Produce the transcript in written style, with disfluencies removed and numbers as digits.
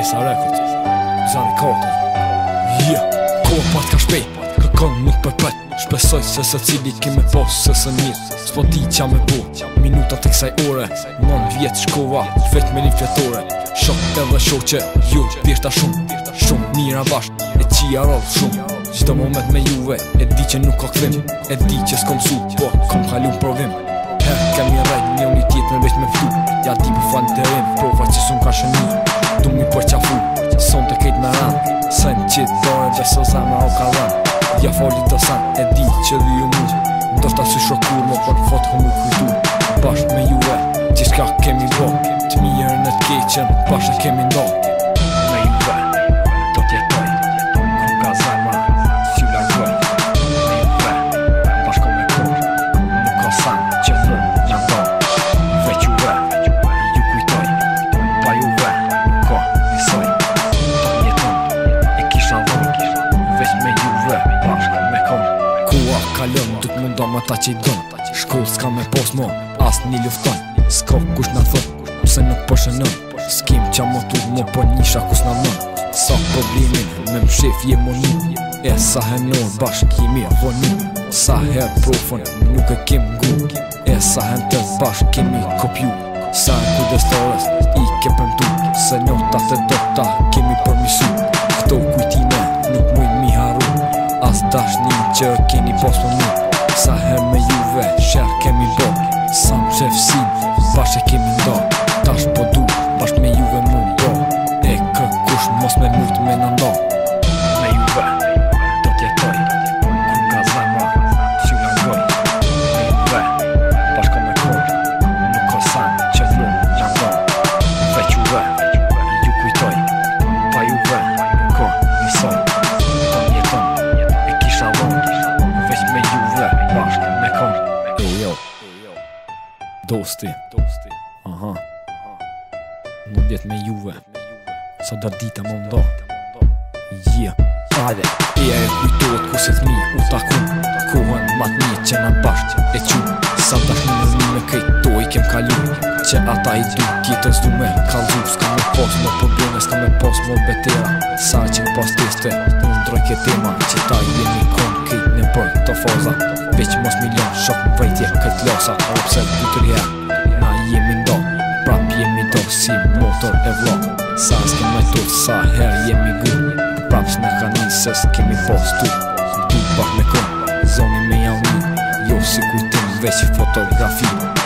Besa Records Zani Kata Koha pat ka shpejt Kërkon nuk përpet Shpesoj se se cili kime pos se së njët S'po di qa me bo Minutat e kësaj ore 9 vjet shkova Vet me një fletore Shok edhe shoqe Ju thjeshta shumë mira bashk E qia roll shumë Gjdo moment me juve E di që nuk ka këthim E di që s'kom su Po kom kalun provim Her kemi rejt një unë i tjetë me veç me ftu Ja di për fan të rim Prova që s'un ka shëni Du mi për qafu Son të kejt me ran Sen qitë dore dhe së zama o ka dhan Ja fali të san E di që dhi ju mu Ndoshta si shokur Më për fot hëmu kujtu Bashk me juve Qishka kemi bo Të mirën e t'keqen Bashk e kemi ndo Me juve Do t'jetoj Këm ka zama Si u largoj Me juve Bashko me kur Nuk ka san që mu jam do Veq juve Ju kujtoj Pa juve Nuk ka nisoj Do t'jeton E kisha dhon Veq me juve Bashk me kom Kua kalon Duk mundo me ta që i don Shkoll s'ka me pos mo As një lufton S'ka kush na thot Pse nuk po shënon S'kim qa mo tu mo po njisha kus na mën Sa problemin me mshef je monin E sa henor bashk jemi vonin Sa her profon nuk e kem ngu E sa hen të bashk kemi kopju Sa e kudestores I ke pëmtu Se njotat e dota kemi përmisu Këto kujtime nuk mujn mi haru As dashni që keni pos për mu Sa her me juve sher kemi bo Sa më qefsin bashk e kemi ndo Tash po du bashk me juve mu bo E kërkush mos me mujt me në ndo Me juve do t'jetoj Këm ka zama si u largoj Me juve bashko me kur Nuk ka san që lu jam do Veq juve ju kujtoj Pa juve nuk ka nisoj Do m'jeton e kisha dhon Veq me juve bashk me kon jo Dosti Aha Në vjet me juve Sa dar dita më ndo Ajde Eja e kujtojt ku se thmi u takun Kohën mat një që na bashk e qun Sa dashni në zmi me kejt to i kem kalu Që ata i du tjetës du me kalzu Ska me pos më probleme Ska me pos më betera Sa që pas teste Në ndroj ke tema Që ta i jemi kon kejt në për të faza Veq mos milion shok më vejtje kejt lasa O pse du të rjer Na jemi ndo Prap jemi do si motor e vlog Sa s'ke me tur sa her jemi gu Prap s'me ka njëse s'kemi postu Du bak me kon Zoni me javni Jo si kujtim veq fotografi